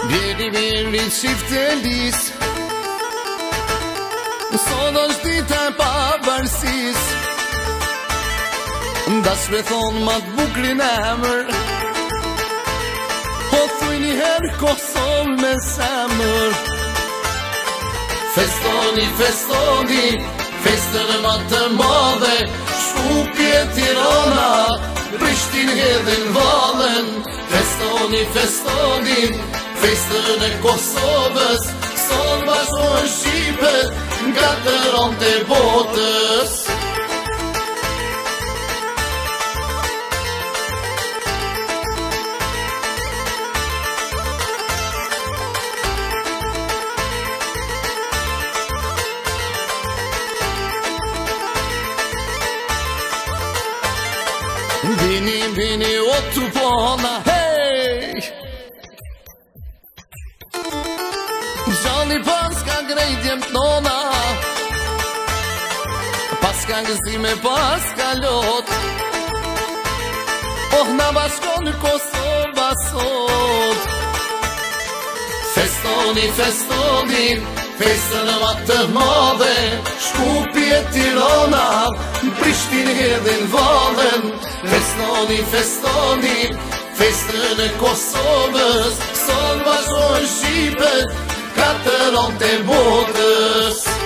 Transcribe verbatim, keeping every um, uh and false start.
Bjeri bjeri qifte lis, sot është dita e pavarësis, ndash me thonë ma t'bukrin emër, o thuj njëherë Kosovë me semër. Festoni, festoni, festën e ma të madhe, Shkupje Tirana, Prishtin hedhin valen. Festoni, festoni, festën e Kosovës, son vazhdojnë Shqipet nga të rënd të botës. Vini, vini, o të pona, hej! Gjalli pas ka grejtjem t'nona, pas ka gëzime, pas ka lot, oh na bashkon Kosova sot. Festoni, festoni, festën e ma të madhe, Shkupje Tirana, Prishtin hedhin valen. Festoni, festoni, festën e Kosovës, son vazhdojnë Shqipet, ka të rënd të botës.